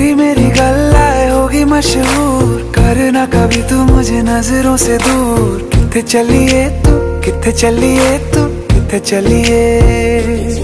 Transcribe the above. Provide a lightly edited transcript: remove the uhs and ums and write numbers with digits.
तेरी मेरी गल्लाए होगी मशहूर, करना कभी तू मुझे नजरों से दूर। किथे चलिए तू, किथे चलिए तू, किथे चलिए।